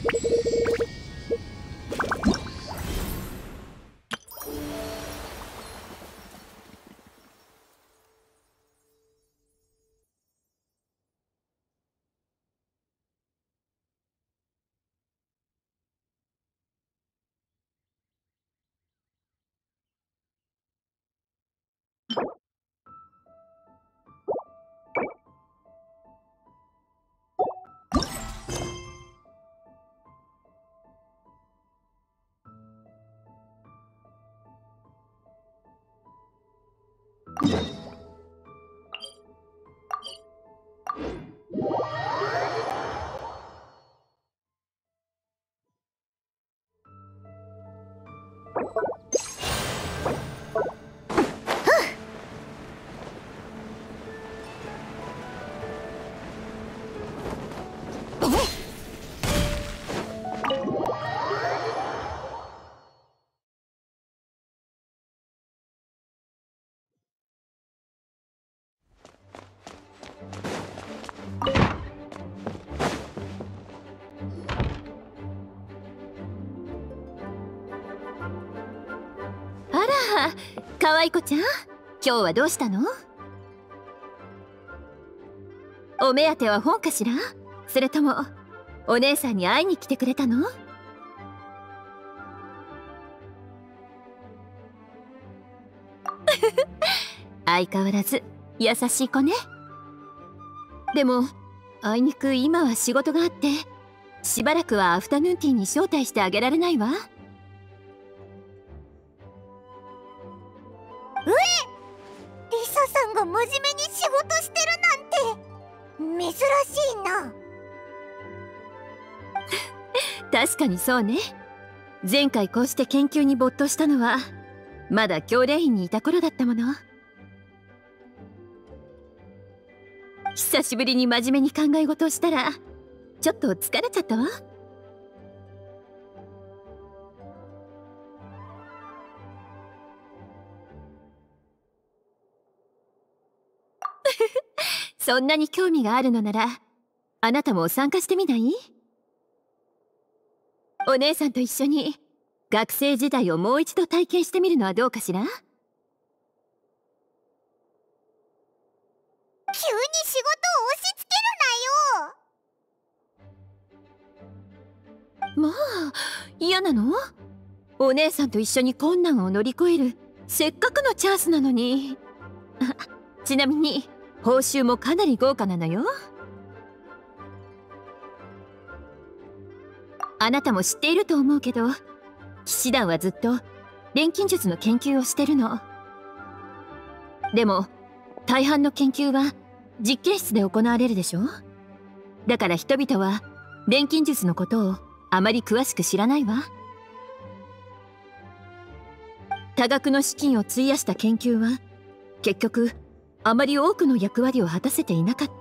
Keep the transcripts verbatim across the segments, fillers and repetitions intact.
かわいこちゃん、今日はどうしたの？お目当ては本かしら？それともお姉さんに会いに来てくれたの？相変わらず優しい子ね。でもあいにく今は仕事があってしばらくはアフタヌーンティーに招待してあげられないわ。 リサさんが真面目に仕事してるなんて珍しいな。 確かにそうね。前回こうして研究に没頭したのはまだ教練院にいた頃だったもの。久しぶりに真面目に考え事をしたらちょっと疲れちゃったわ。そんなに興味があるのならあなたも参加してみない？お姉さんと一緒に学生時代をもう一度体験してみるのはどうかしら？急に仕事を押し付けるなよ。 まあ嫌なの？お姉さんと一緒に困難を乗り越えるせっかくのチャンスなのに。ちなみに報酬もかなり豪華なのよ。あなたも知っていると思うけど、騎士団はずっと錬金術の研究をしてるの。でも大半の研究は実験室で行われるでしょ。だから人々は錬金術のことをあまり詳しく知らないわ。多額の資金を費やした研究は結局あまり多くの役割を果たせていなかった。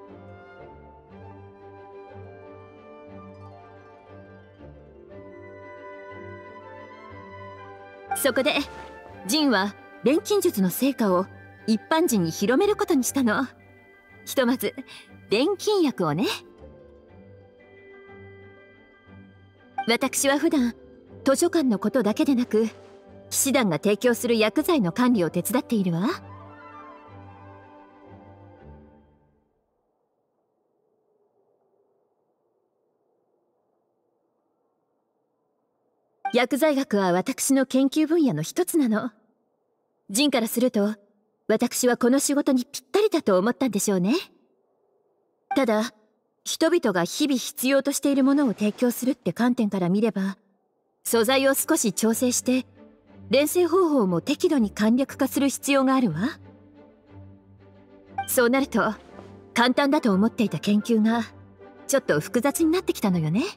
そこでジンは錬金術の成果を一般人に広めることにしたの。ひとまず錬金薬をね。私は普段図書館のことだけでなく騎士団が提供する薬剤の管理を手伝っているわ。薬剤学は私の研究分野の一つなの。ジンからすると私はこの仕事にぴったりだと思ったんでしょうね。ただ人々が日々必要としているものを提供するって観点から見れば、素材を少し調整して錬成方法も適度に簡略化する必要があるわ。そうなると簡単だと思っていた研究がちょっと複雑になってきたのよね。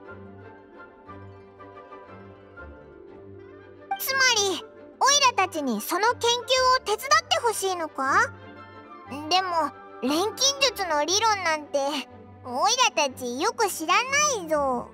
つまりオイラたちにその研究を手伝ってほしいのか？でも錬金術の理論なんてオイラたちよく知らないぞ。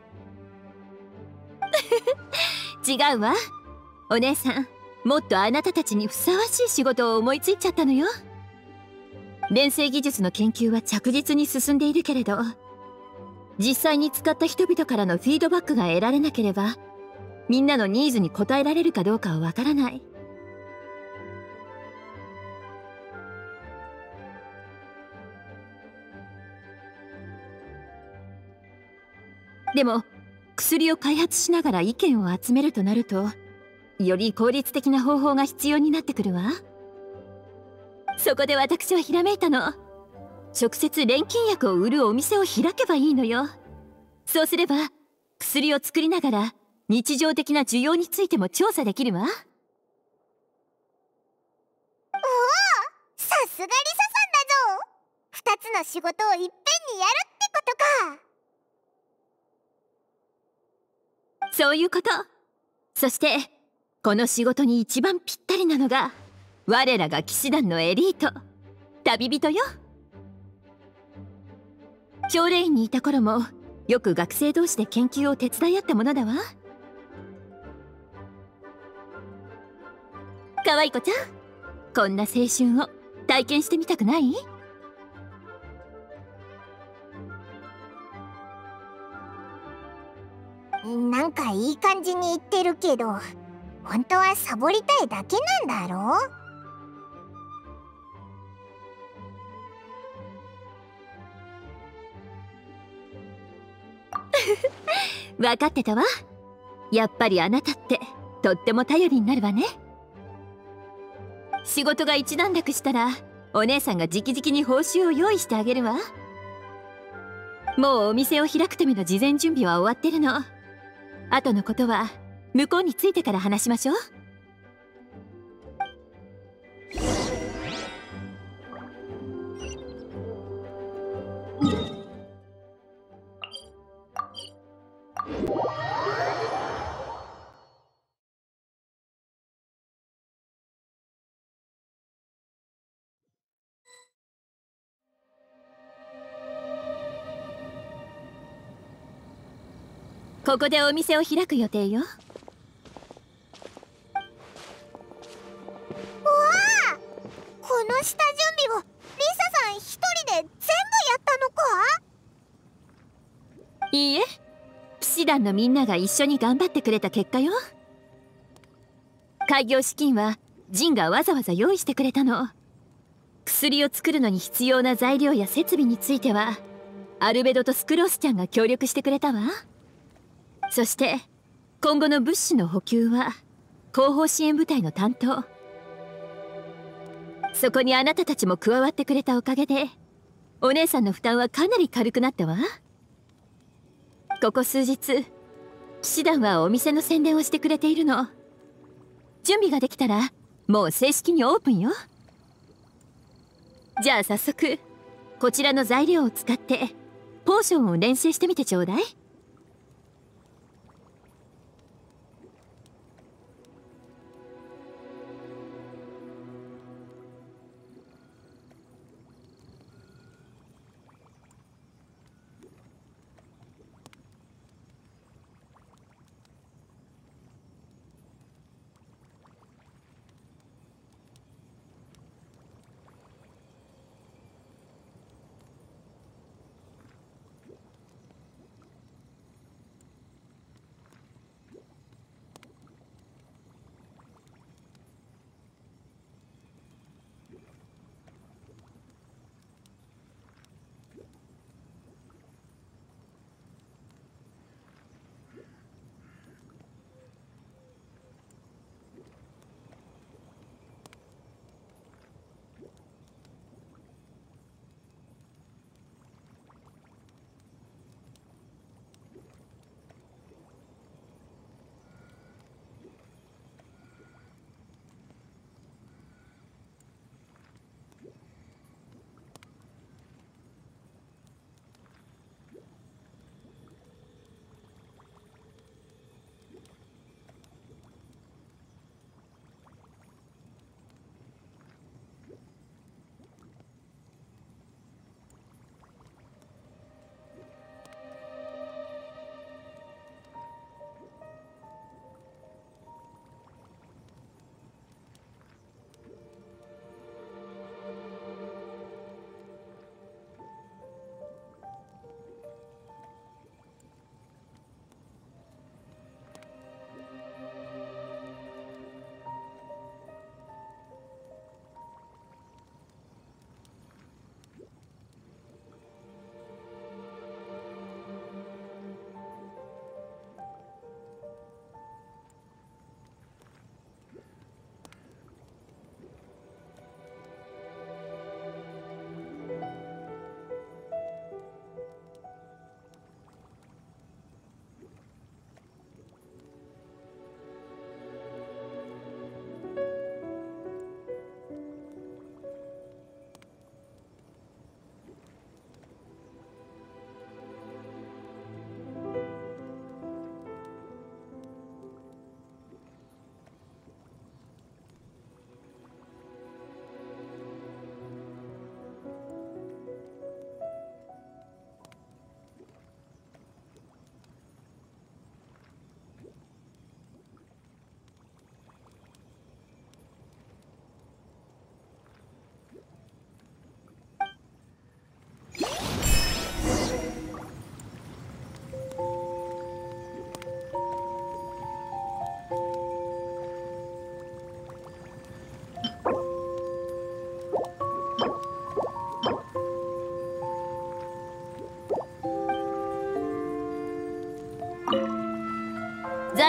違うわ。お姉さん、もっとあなたたちにふさわしい仕事を思いついちゃったのよ。錬成技術の研究は着実に進んでいるけれど、 実際に使った人々からのフィードバックが得られなければ、みんなのニーズに応えられるかどうかはわからない。でも薬を開発しながら意見を集めるとなると、より効率的な方法が必要になってくるわ。そこで私はひらめいたの。直接錬金薬を売るお店を開けばいいのよ。そうすれば薬を作りながら日常的な需要についても調査できるわ。おお、 さすがリサさんだぞ。ふたつの仕事をいっぺんにやるってことか。 そういうこと。そしてこの仕事に一番ぴったりなのが、我らが騎士団のエリート、旅人よ。教令院にいた頃もよく学生同士で研究を手伝い合ったものだわ。可愛い子ちゃん、こんな青春を体験してみたくない？ なんかいい感じに言ってるけど、本当はサボりたいだけなんだろう。分かってたわ。やっぱりあなたってとっても頼りになるわね。仕事が一段落したらお姉さんが直々に報酬を用意してあげるわ。もうお店を開くための事前準備は終わってるの。後のことは向こうに着いてから話しましょう。ここでお店を開く予定よ。わあ、この下準備をリサさん一人で全部やったのか？ いいえ、騎士団のみんなが一緒に頑張ってくれた結果よ。開業資金はジンがわざわざ用意してくれたの。薬を作るのに必要な材料や設備についてはアルベドとスクロースちゃんが協力してくれたわ。そして今後の物資の補給は後方支援部隊の担当。そこにあなたたちも加わってくれたおかげでお姉さんの負担はかなり軽くなったわ。ここ数日騎士団はお店の宣伝をしてくれているの。準備ができたらもう正式にオープンよ。じゃあ早速こちらの材料を使ってポーションを練習してみてちょうだい。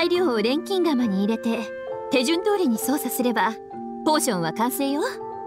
材料を錬金釜に入れて手順通りに操作すればポーションは完成よ。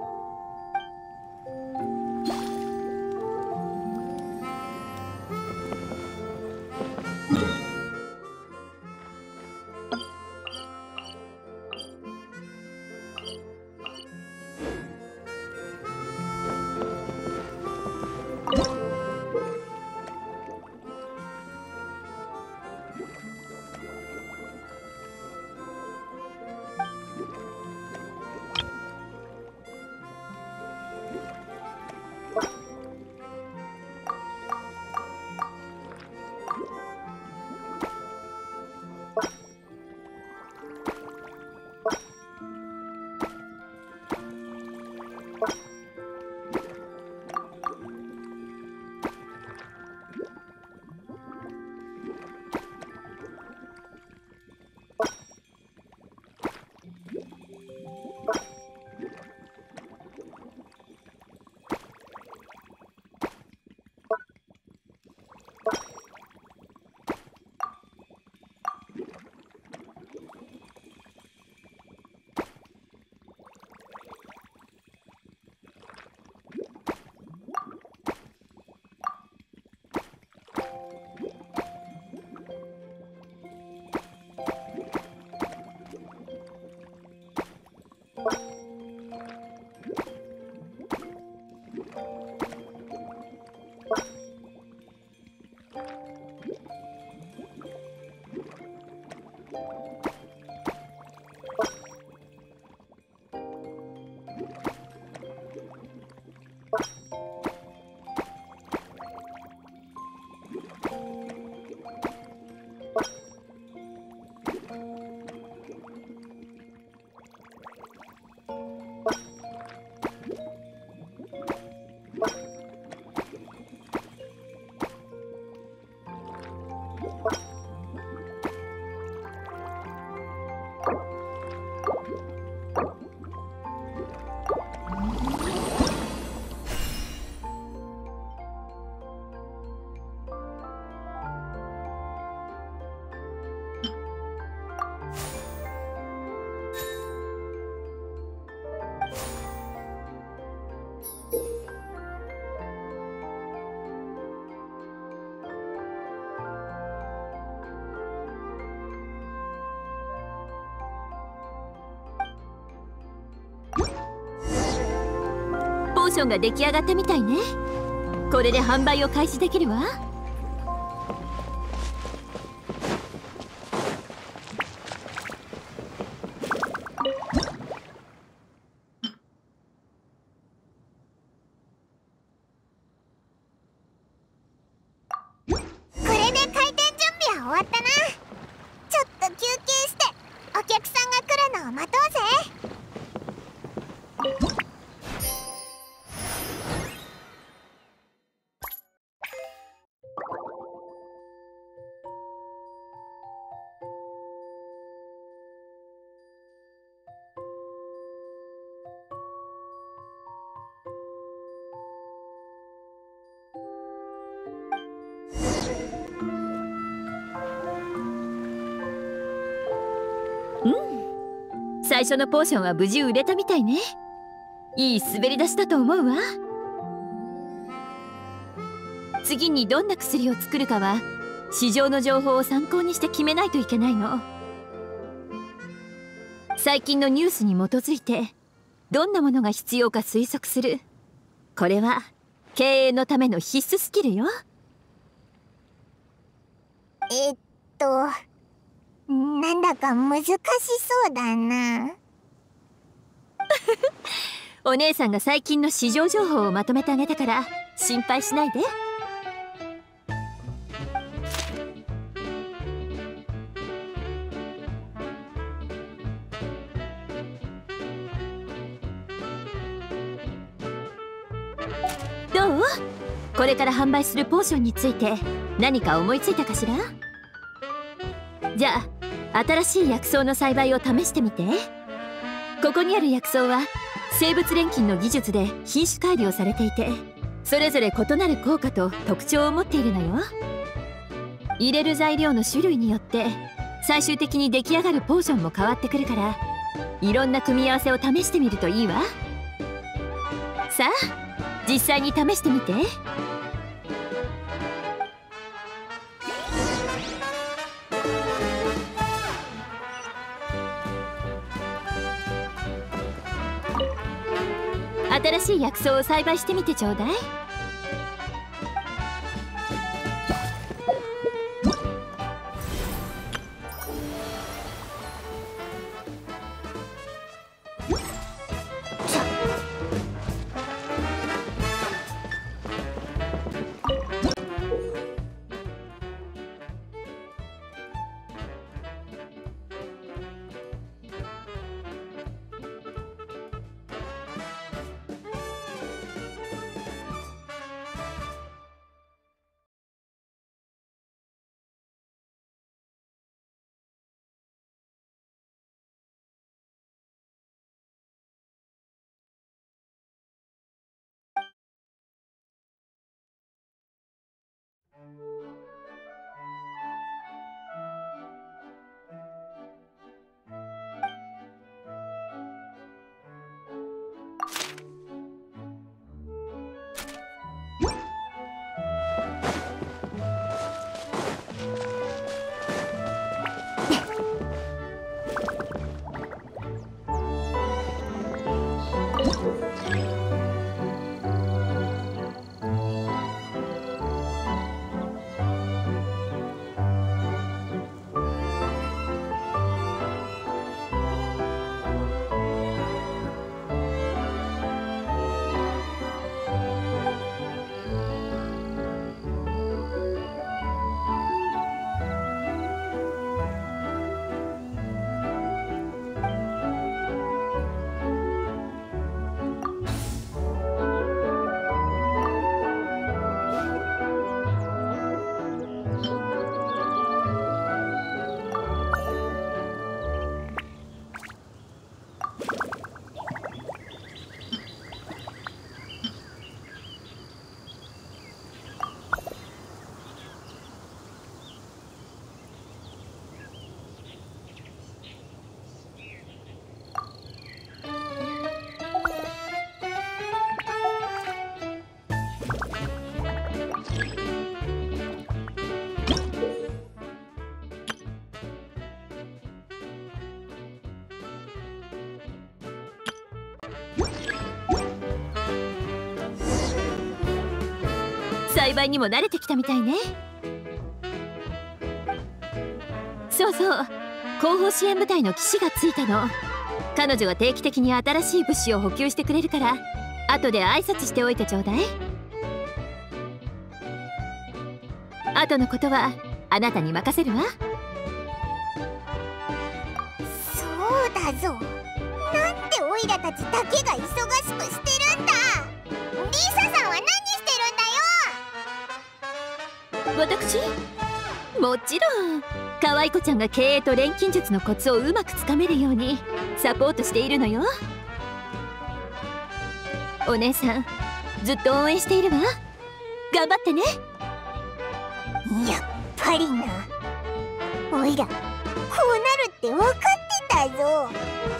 ポーションが出来上がったみたいね。これで販売を開始できるわ。 これで開店準備は終わったな。ちょっと休憩してお客さんが来るのを待とうぜ。 うん、最初のポーションは無事売れたみたいね。いい滑り出しだと思うわ。次にどんな薬を作るかは市場の情報を参考にして決めないといけないの。最近のニュースに基づいてどんなものが必要か推測する。これは経営のための必須スキルよ。 えっとなんだか難しそうだな。 お姉さんが最近の市場情報をまとめてあげたから心配しないで。どう？これから販売するポーションについて何か思いついたかしら？じゃあ新しい薬草の栽培を試してみて。ここにある薬草は生物錬金の技術で品種改良されていて、それぞれ異なる効果と特徴を持っているのよ。入れる材料の種類によって最終的に出来上がるポーションも変わってくるから、いろんな組み合わせを試してみるといいわ。さあ実際に試してみて。新しい薬草を栽培してみてちょうだい。栽培にも慣れてきたみたいね。そうそう、後方支援部隊の騎士がついたの。彼女は定期的に新しい物資を補給してくれるから、後で挨拶しておいてちょうだい。後のことはあなたに任せるわ。 そうだぞ、なんでオイラたちだけが忙しくしてるんだ。リサさんは何してるんだよ。 私？もちろん可愛い子ちゃんが経営と錬金術のコツをうまくつかめるようにサポートしているのよ。お姉さんずっと応援しているわ。頑張ってね。 やっぱりな、おいらこうなるって分かってたぞ。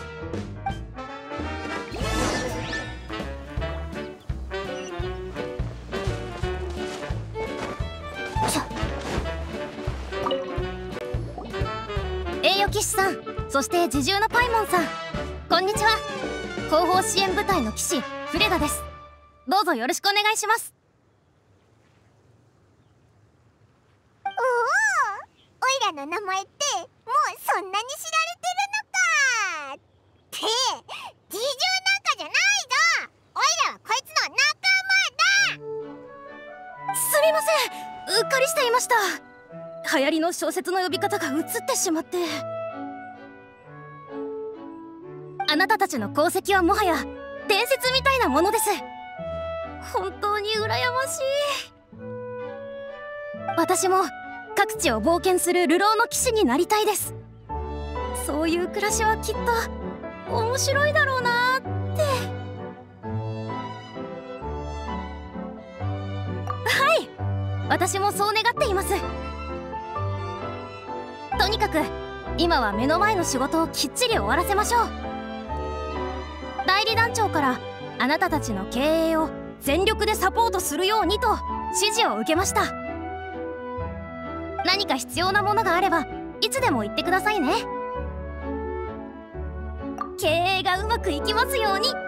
栄誉騎士さん、そして自重のパイモンさん、こんにちは。後方支援部隊の騎士フレダです。どうぞよろしくお願いします。 おお、オイラの名前ってもうそんなに知られてるのか。って自重なんかじゃないぞ。オイラはこいつの仲間だ。 すみません、うっかりしていました。流行りの小説の呼び方が移ってしまって。あなたたちの功績はもはや伝説みたいなものです。本当に羨ましい。私も各地を冒険する流浪の騎士になりたいです。そういう暮らしはきっと面白いだろうなって。はい、私もそう願っています。とにかく今は目の前の仕事をきっちり終わらせましょう。代理団長からあなたたちの経営を全力でサポートするようにと指示を受けました。何か必要なものがあればいつでも言ってくださいね。経営がうまくいきますように。